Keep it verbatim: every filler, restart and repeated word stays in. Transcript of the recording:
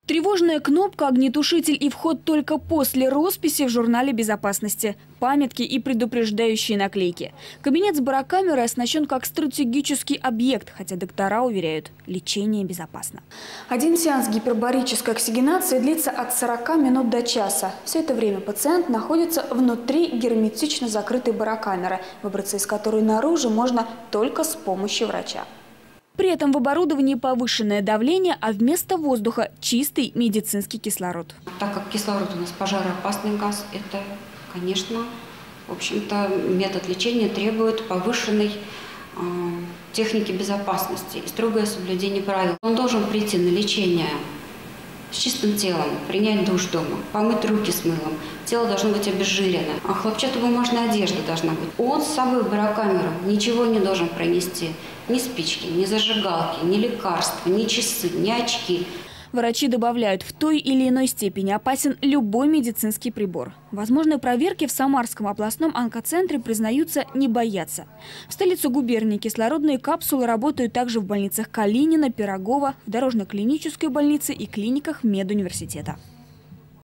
Тревожная кнопка, огнетушитель и вход только после росписи в журнале безопасности. Памятки и предупреждающие наклейки. Кабинет с барокамерой оснащен как стратегический объект, хотя доктора уверяют, лечение безопасно. Один сеанс гипербарической оксигенации длится от сорока минут до часа. Все это время пациент находится внутри герметично закрытой барокамеры, выбраться из которой наружу можно только с помощью врача. При этом в оборудовании повышенное давление, а вместо воздуха чистый медицинский кислород. Так как кислород у нас пожароопасный газ, это, конечно, в общем-то, метод лечения требует повышенной э, техники безопасности и строгое соблюдение правил. Он должен прийти на лечение с чистым телом, принять душ дома, помыть руки с мылом. Тело должно быть обезжирено, а хлопчатобумажная одежда должна быть. Он с собой в барокамеру ничего не должен пронести. Ни спички, ни зажигалки, ни лекарства, ни часы, ни очки. Врачи добавляют, в той или иной степени опасен любой медицинский прибор. Возможные проверки в Самарском областном онкоцентре признаются не боятся. В столице губернии кислородные капсулы работают также в больницах Калинина, Пирогова, в дорожно-клинической больнице и клиниках медуниверситета.